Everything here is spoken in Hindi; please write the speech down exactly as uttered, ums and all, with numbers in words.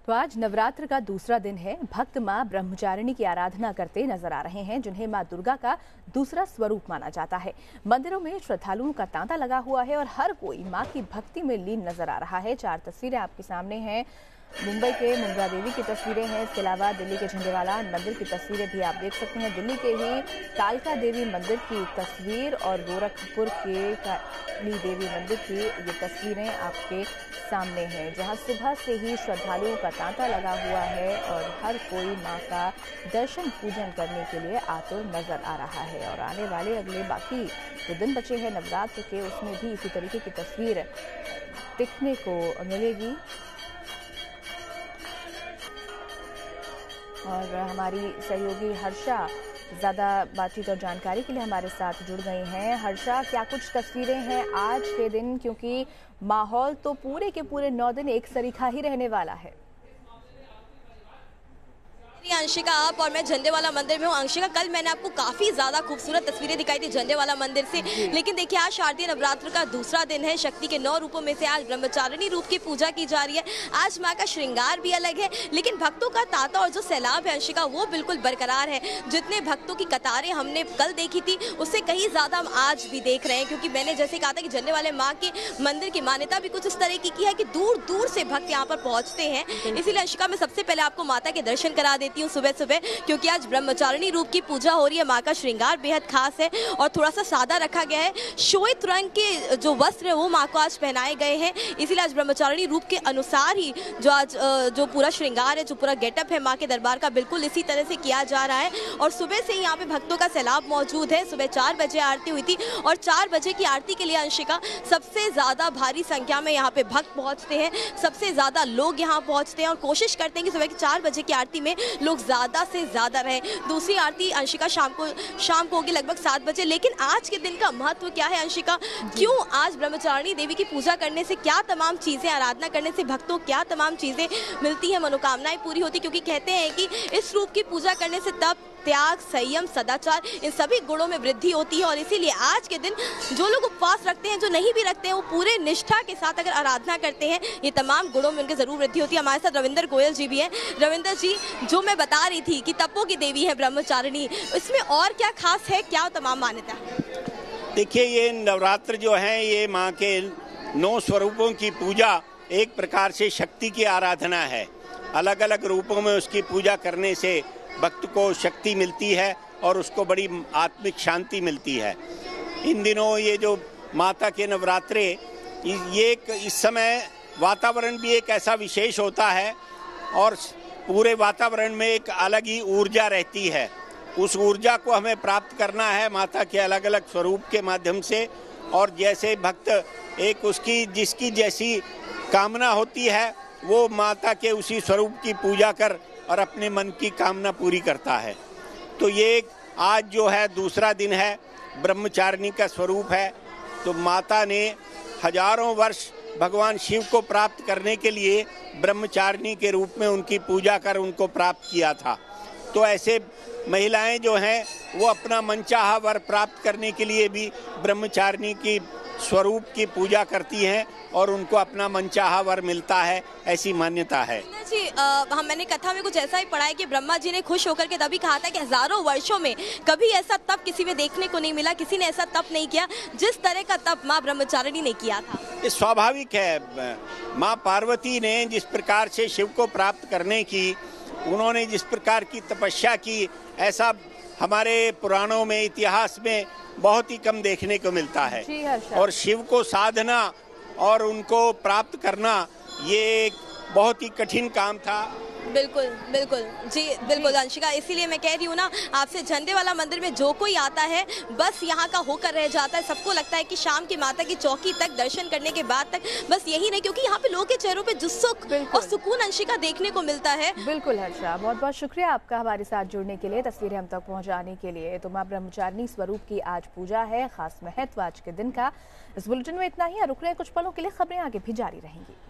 तो आज नवरात्र का दूसरा दिन है। भक्त मां ब्रह्मचारिणी की आराधना करते नजर आ रहे हैं, जिन्हें मां दुर्गा का दूसरा स्वरूप माना जाता है। मंदिरों में श्रद्धालुओं का तांता लगा हुआ है और हर कोई मां की भक्ति में लीन नजर आ रहा है। चार तस्वीरें आपके सामने हैं। मुंबई के मुंब्रा देवी की तस्वीरें हैं, इसके अलावा दिल्ली के झंडेवाला मंदिर की तस्वीरें भी आप देख सकते हैं। दिल्ली के ही कालका देवी मंदिर की तस्वीर और गोरखपुर के काली देवी मंदिर की ये तस्वीरें आपके सामने हैं, जहां सुबह से ही श्रद्धालुओं का तांता लगा हुआ है और हर कोई मां का दर्शन पूजन करने के लिए आतुर नजर आ रहा है। और आने वाले अगले बाकी जो दिन बचे हैं नवरात्र के, उसमें भी इसी तरीके की तस्वीर दिखने को मिलेगी। और हमारी सहयोगी हर्षा ज़्यादा बातचीत और जानकारी के लिए हमारे साथ जुड़ गई हैं। हर्षा, क्या कुछ तस्वीरें हैं आज के दिन, क्योंकि माहौल तो पूरे के पूरे नौ दिन एक सरीखा ही रहने वाला है। अंशिका, आप और मैं झंडेवाला मंदिर में हूँ। अंशिका, कल मैंने आपको काफी ज्यादा खूबसूरत तस्वीरें दिखाई थी झंडेवाला मंदिर से, लेकिन देखिए आज शारदीय नवरात्र का दूसरा दिन है। शक्ति के नौ रूपों में से आज ब्रह्मचारिणी रूप की पूजा की जा रही है। आज माँ का श्रृंगार भी अलग है, लेकिन भक्तों का तांता और जो सैलाब है अंशिका, वो बिल्कुल बरकरार है। जितने भक्तों की कतारें हमने कल देखी थी, उससे कहीं ज्यादा हम आज भी देख रहे हैं, क्योंकि मैंने जैसे कहा था कि झंडेवाले माँ के मंदिर की मान्यता भी कुछ इस तरह की है कि दूर दूर से भक्त यहाँ पर पहुंचते हैं। इसीलिए अंशिका, मैं सबसे पहले आपको माता के दर्शन करा देती हूँ सुबह सुबह, क्योंकि आज ब्रह्मचारिणी रूप की पूजा हो रही है। माँ का श्रृंगार बेहद खास है और थोड़ा सा सादा रखा गया है। श्वेत रंग के जो वस्त्र है वो माँ को आज पहनाए गए हैं, इसीलिए आज ब्रह्मचारिणी रूप के अनुसार ही जो आज जो पूरा श्रृंगार है, जो पूरा गेटअप है माँ के दरबार का, बिल्कुल इसी तरह से किया जा रहा है। और सुबह से ही यहाँ पे भक्तों का सैलाब मौजूद है। सुबह चार बजे आरती हुई थी और चार बजे की आरती के लिए अंशिका सबसे ज्यादा भारी संख्या में यहाँ पे भक्त पहुंचते हैं। सबसे ज्यादा लोग यहाँ पहुंचते हैं और कोशिश करते हैं कि सुबह की चार बजे की आरती में लोग ज्यादा से ज्यादा रहे। दूसरी आरती अंशिका शाम को शाम को होगी लगभग सात बजे। लेकिन आज के दिन का महत्व क्या है अंशिका? क्यों आज ब्रह्मचारिणी देवी की पूजा करने से, क्या तमाम चीजें, आराधना करने से भक्तों क्या तमाम चीजें मिलती है, मनोकामनाएं पूरी होती, क्योंकि कहते हैं कि इस रूप की पूजा करने से तप, त्याग, संयम, सदाचार, इन सभी गुणों में वृद्धि होती है। और इसीलिए आज के दिन जो लोग उपवास रखते हैं, जो नहीं भी रखते हैं, वो पूरे निष्ठा के साथ अगर आराधना करते हैं, ये तमाम गुणों में उनके जरूर वृद्धि होती है। हमारे साथ रविंदर गोयल जी भी हैं। रविंदर जी, जो मैं बता रही थी कि तपों की देवी है ब्रह्मचारिणी, इसमें और क्या खास है, क्या तमाम मान्यता है? देखिए, ये नवरात्र जो है, ये माँ के नौ स्वरूपों की पूजा एक प्रकार से शक्ति की आराधना है। अलग अलग रूपों में उसकी पूजा करने से भक्त को शक्ति मिलती है और उसको बड़ी आत्मिक शांति मिलती है। इन दिनों ये जो माता के नवरात्रे, ये इस समय वातावरण भी एक ऐसा विशेष होता है और पूरे वातावरण में एक अलग ही ऊर्जा रहती है। उस ऊर्जा को हमें प्राप्त करना है माता के अलग अलग स्वरूप के माध्यम से। और जैसे भक्त एक उसकी जिसकी जैसी कामना होती है, वो माता के उसी स्वरूप की पूजा कर और अपने मन की कामना पूरी करता है। तो ये आज जो है दूसरा दिन है, ब्रह्मचारिणी का स्वरूप है। तो माता ने हजारों वर्ष भगवान शिव को प्राप्त करने के लिए ब्रह्मचारिणी के रूप में उनकी पूजा कर उनको प्राप्त किया था। तो ऐसे महिलाएं जो हैं, वो अपना मनचाहा वर प्राप्त करने के लिए भी ब्रह्मचारिणी की स्वरूप की पूजा करती हैं और उनको अपना मनचाहा वर मिलता है, ऐसी मान्यता है जी। हम मैंने कथा में कुछ ऐसा ही पढ़ा है कि ब्रह्मा जी ने खुश होकर के तभी कहा था कि हजारों वर्षों में कभी ऐसा तप किसी में देखने को नहीं मिला, किसी ने ऐसा तप नहीं किया जिस तरह का तप माँ ब्रह्मचारिणी ने किया था। ये स्वाभाविक है। माँ पार्वती ने जिस प्रकार से शिव को प्राप्त करने की, उन्होंने जिस प्रकार की तपस्या की, ऐसा हमारे पुराणों में, इतिहास में बहुत ही कम देखने को मिलता है। और शिव को साधना और उनको प्राप्त करना, ये एक बहुत ही कठिन काम था। बिल्कुल बिल्कुल जी, बिल्कुल अंशिका, इसीलिए मैं कह रही हूँ ना आपसे, झंडेवाला मंदिर में जो कोई आता है बस यहाँ का होकर रह जाता है। सबको लगता है कि शाम की माता की चौकी तक दर्शन करने के बाद तक बस यही नहीं, क्योंकि यहाँ पे लोगों के चेहरों पे जो सुख और सुकून अंशिका देखने को मिलता है। बिल्कुल हर्षा, बहुत बहुत शुक्रिया आपका हमारे साथ जुड़ने के लिए, तस्वीरें हम तक पहुँचाने के लिए। तो माँ ब्रह्मचारिणी स्वरूप की आज पूजा है, खास महत्व आज के दिन का। इस बुलेटिन में इतना ही। रुक रहे हैं कुछ पलों के लिए, खबरें आगे भी जारी रहेंगी।